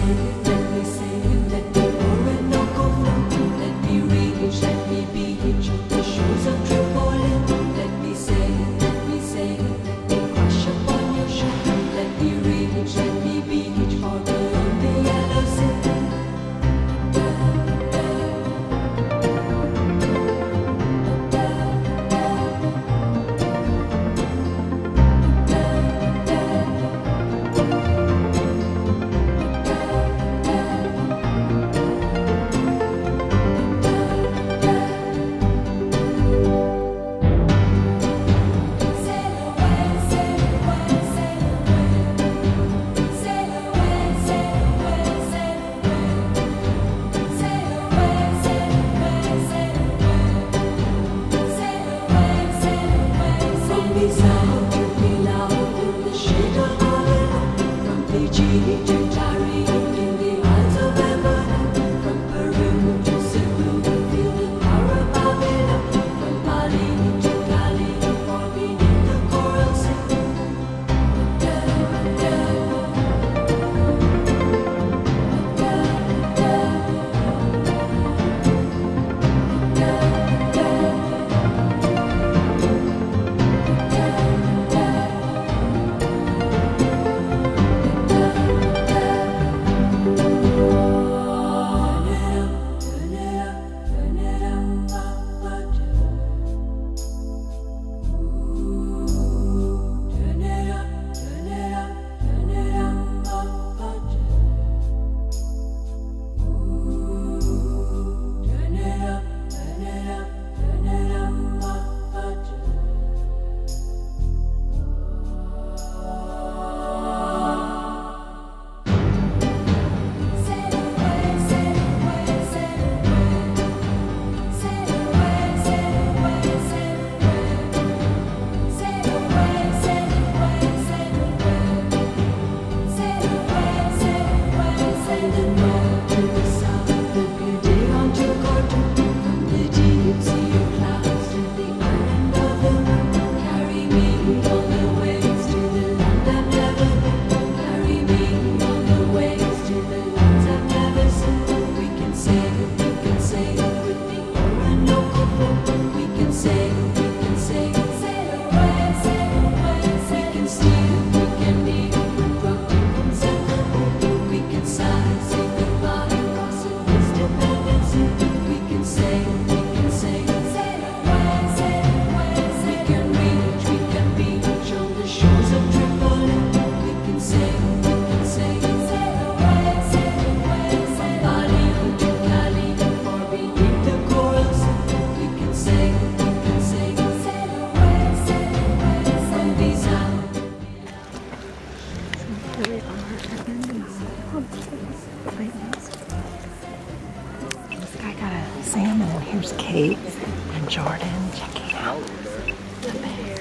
Sam, and here's Kate and Jordan checking out the bear.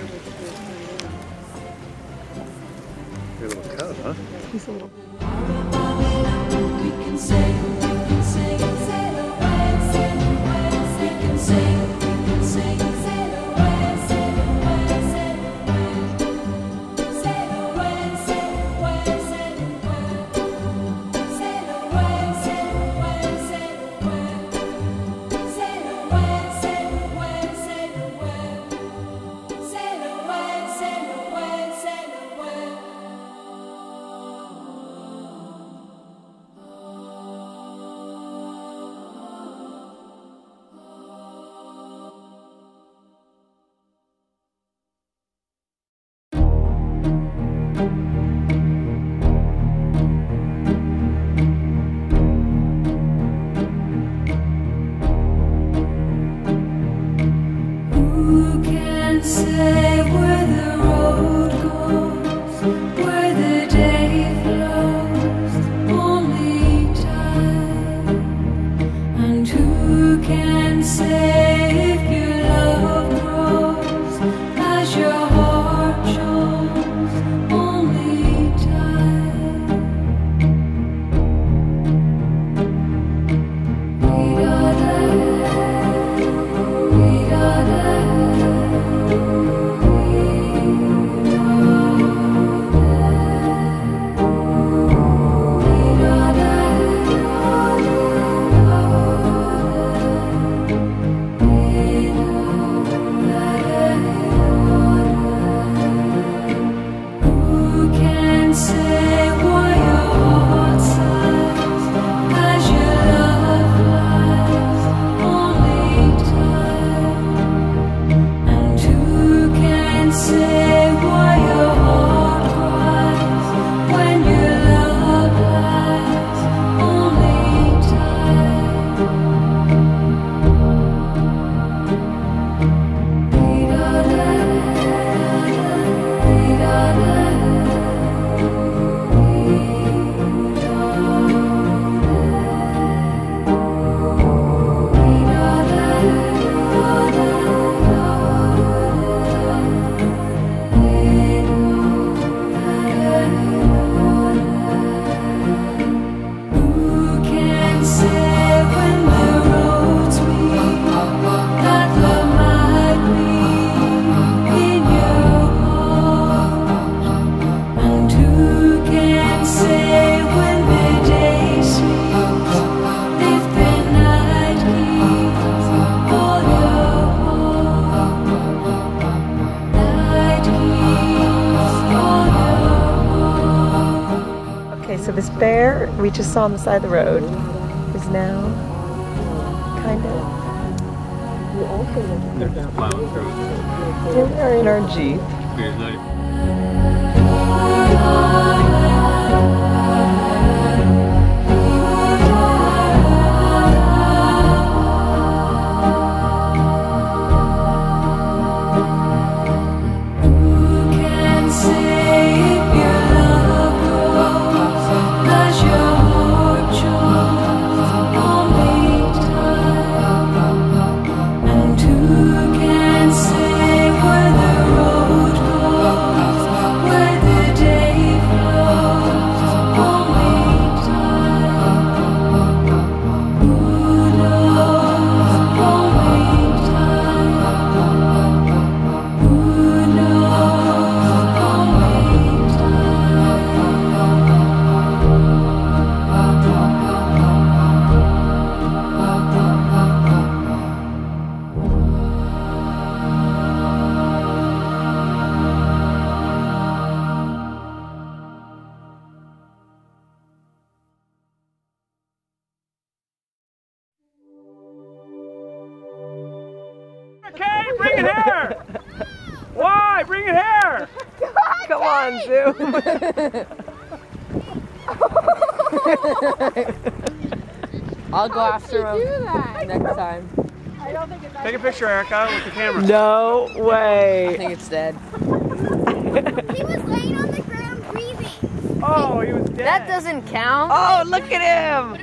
Your little cub, huh? He's a little. We can sing, sail away, sail away. We can sing, sail away, sail away, sail away. Sail away, sail away, sail away. Sail away, sail away, sail away. Sail away, sail away, sail away. Sail away, sail away, sail away. Who can say where the road goes, where the day flows? Only time. And who can say if your love grows as your heart shows? Only time. We gotta we gotta So this bear we just saw on the side of the road is now kind of. They're just plowing through. Here we are in our Jeep. There's not even- Okay, bring it here! Why? Bring it here! Come on, Zoom. I'll go after him next time. Take a picture, Erica, with the camera. No I way. think it's dead. He was laying on the ground breathing. Oh, he was dead. That doesn't count. Oh, look at him.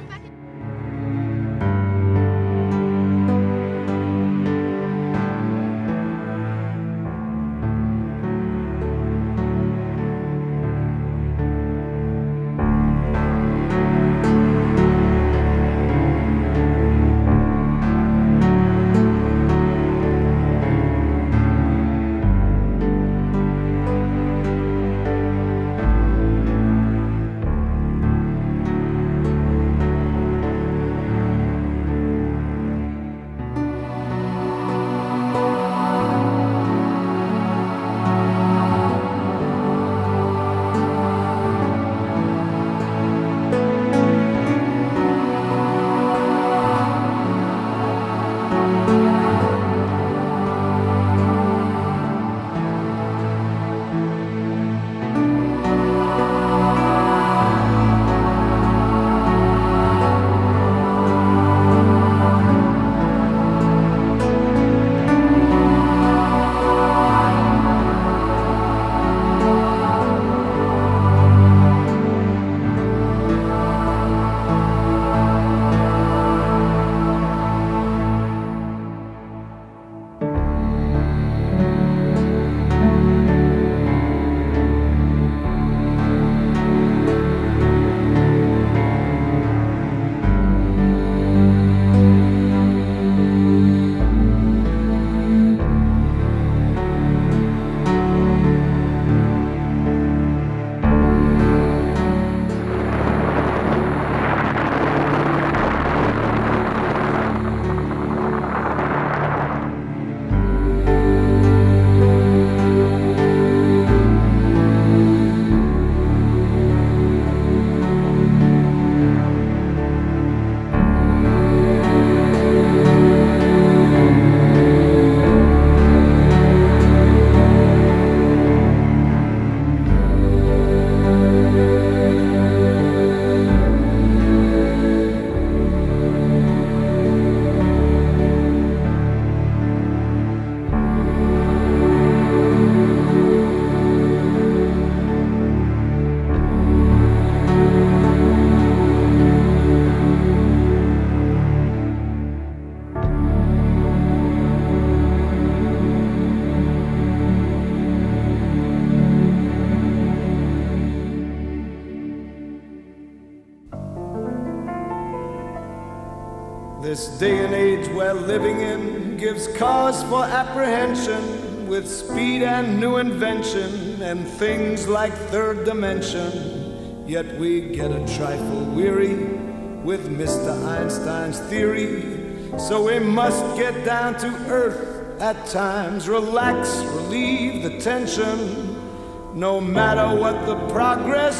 This day and age we're living in gives cause for apprehension with speed and new invention and things like third dimension. Yet we get a trifle weary with Mr. Einstein's theory. So we must get down to earth at times, relax, relieve the tension. No matter what the progress,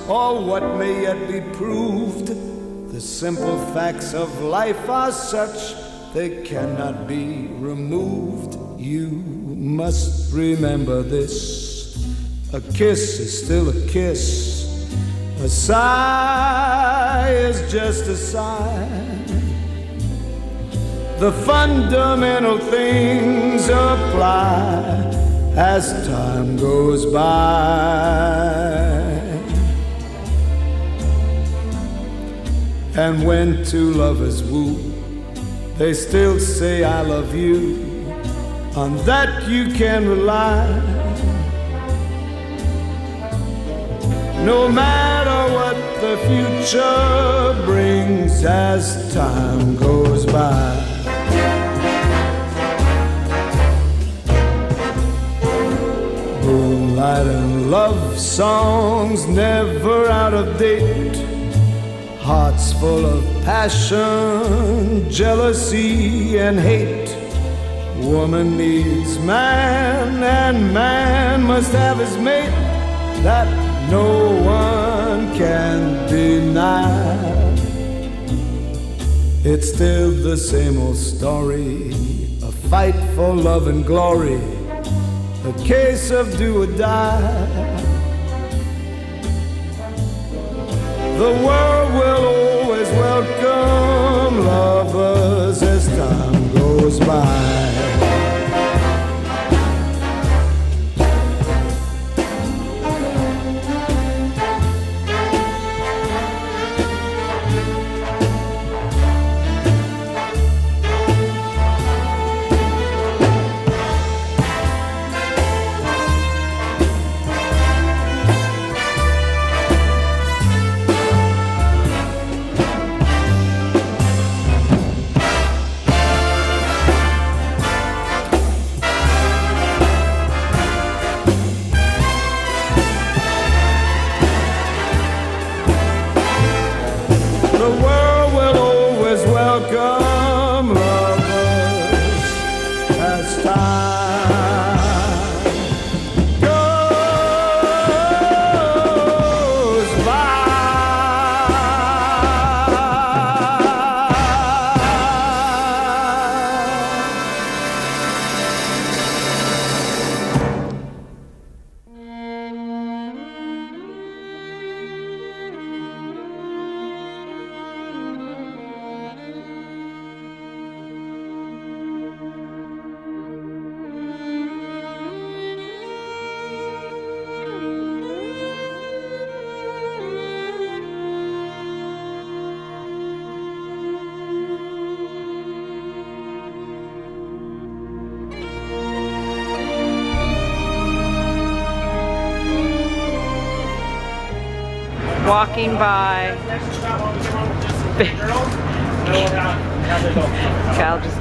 or what may yet be proved. The simple facts of life are such they cannot be removed. You must remember this: a kiss is still a kiss, a sigh is just a sigh. The fundamental things apply as time goes by. And when two lovers woo, they still say I love you. On that you can rely. No matter what the future brings as time goes by. Moonlight and love songs never out of date. Hearts full of passion, jealousy and hate. Woman needs man and man must have his mate. That no one can deny. It's still the same old story, a fight for love and glory, a case of do or die. The world will always welcome lovers as time goes by. The world will always welcome lovers as time goes by. Walking by. Kyle just.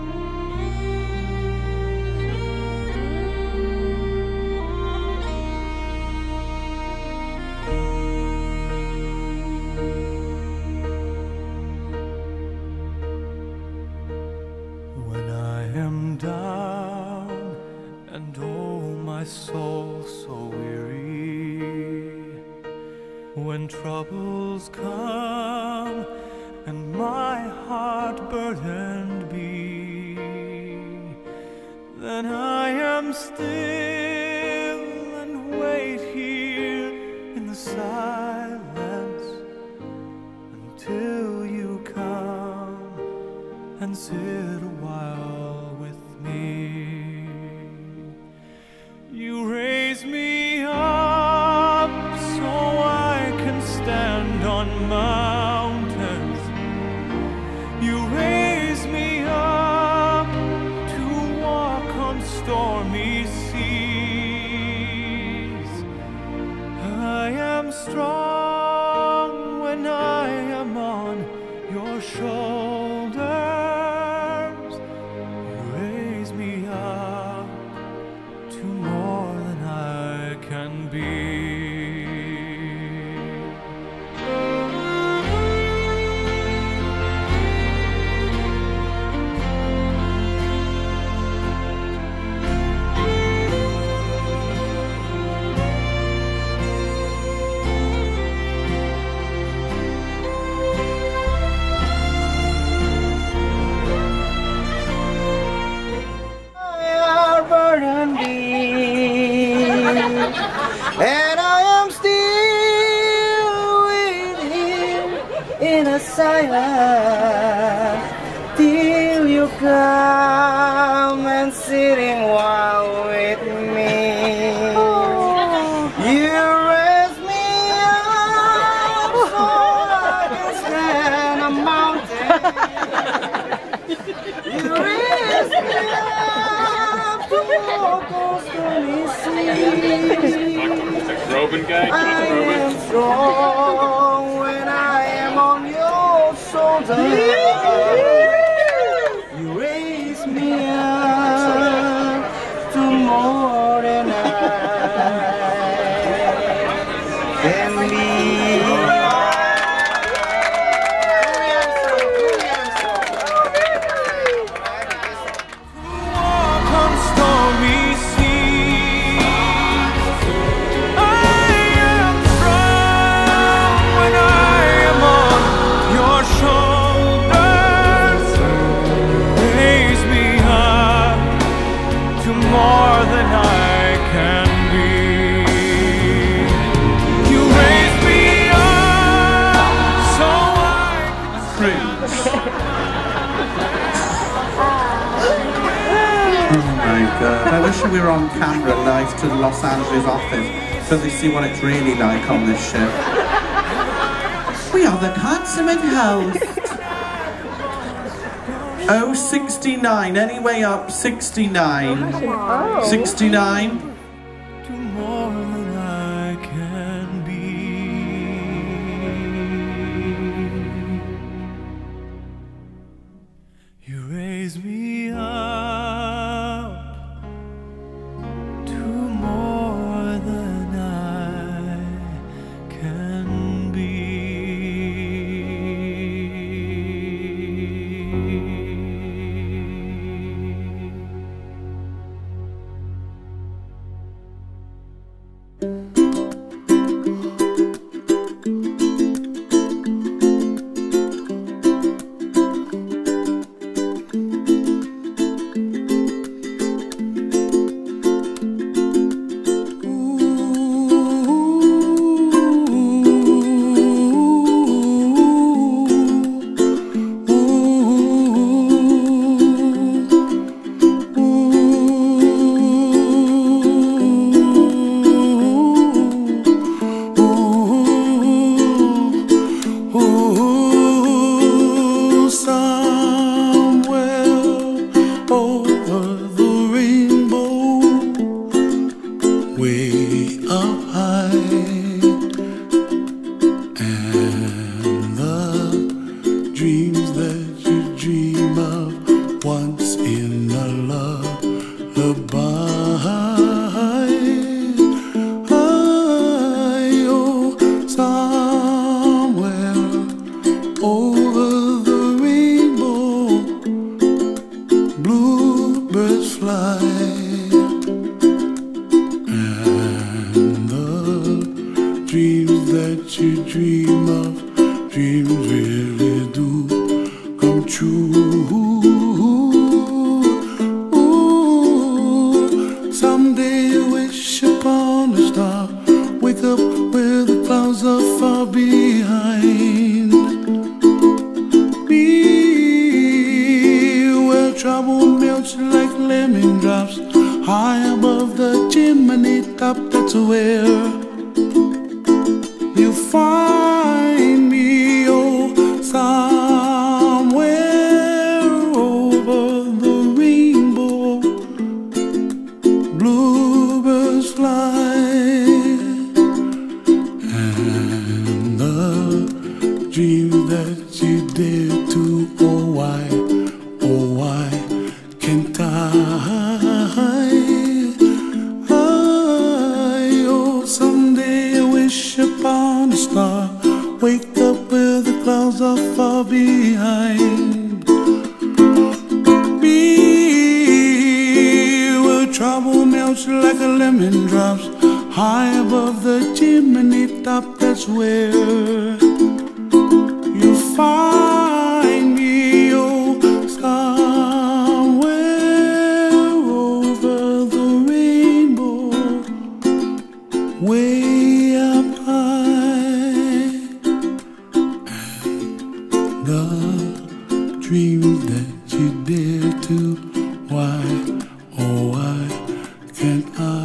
When I am down and oh my soul so weary, when troubles come and my heart burdened be, then I am still and wait here in the silence until you come and sit a while with me. You raise me up so I can stand on mountains. You raise me up to walk on stormy seas. I am strong when I am on your shoulders. You raise me up to more than I can be. in a silence till you come and sitting while with me. You raise me up so I can stand a mountain. You raise me up to walk on stormy seas. Robin guy? I am strong when I am on your shoulder. You raise me up to more than I can be. Walk on stormy seas. I am strong when I am on your shoulders. Raise me up to more than I can be. You raise me up so I can Oh my God. I wish we were on camera live to the Los Angeles office so they see what it's really like on this ship. We are the consummate host. Oh, 69. Anyway up, 69. 69. to more than I can be. You raise me up to more than I can be. Way up high, the dreams that you dare to. Why, oh why can't I